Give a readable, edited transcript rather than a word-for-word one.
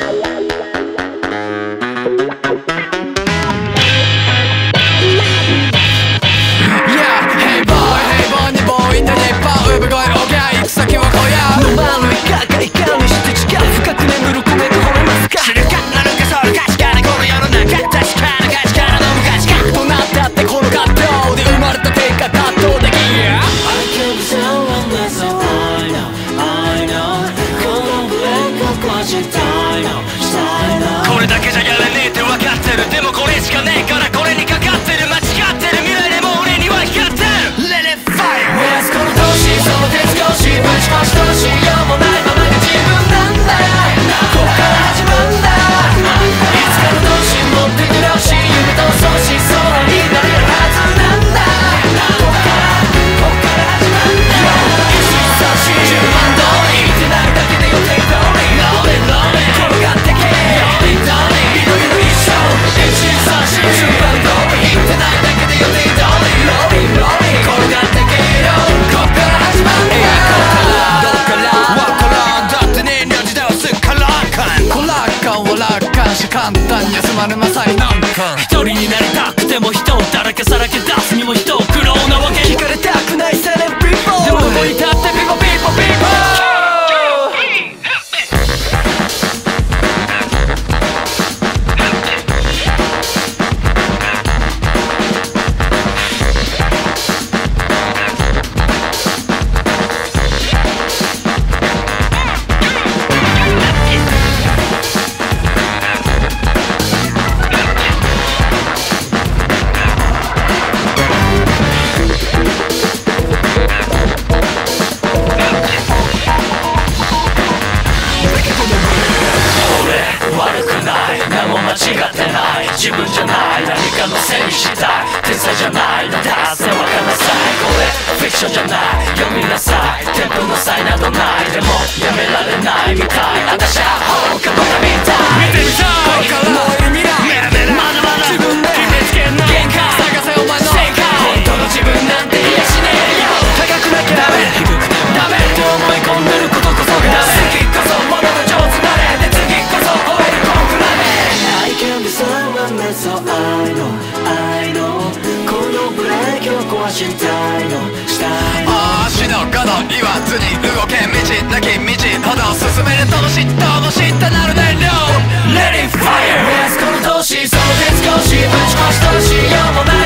これだけじゃやれねえって分かってる。でもこれしかねえからこれにかかってる。間違ってる未来でも俺には光ってる。 Let it fire。 この年その手少しぶち壊しどうしようもないままが自分なんだ。こっから始まんだ。いつかの年持ってくろし夢と相思相愛になれるはずなんだ。こっから始まんだ。1、2、3、4、順番通り見てないだけで予定通り転がってけ緑の一生。1、2、3、4、順番通り見てないだけで予定通り転がってけよ。こっから始まんだ。どっからわからん。だってねえにゃ時代はすっからかん。こらっかんは楽観し簡単に休まるまさになんか一人になりたくても人だらけさらけ出すにも人苦労なわけ。聞かれたくないセレブリボーでもここに立ってピポピポピポ。間違ってない自分じゃない何かのせいにしたい天才じゃないのだぜ分かんなさい。これフィクションじゃない読みなさい。テンポの差異などないでもやめられないみたい。私は他まだ見たい見てみたい。もう意味ないメラメラまだまだ自分で決めつけんの限界探せお前の正解。本当の自分なんていやしねえよ。高くなきゃダメ低くてもダメって思い込んでることこそがダメ。次こそものの上手なれで次こそ終えるコンクラメ。I can be someone else so I know このブレーキを壊したいのしたいの。足の角言わずに動け道なき道ほど進めると嫉妬も知ったなる燃料 Let it fire。 この年その手少しぶち壊しどうしようもない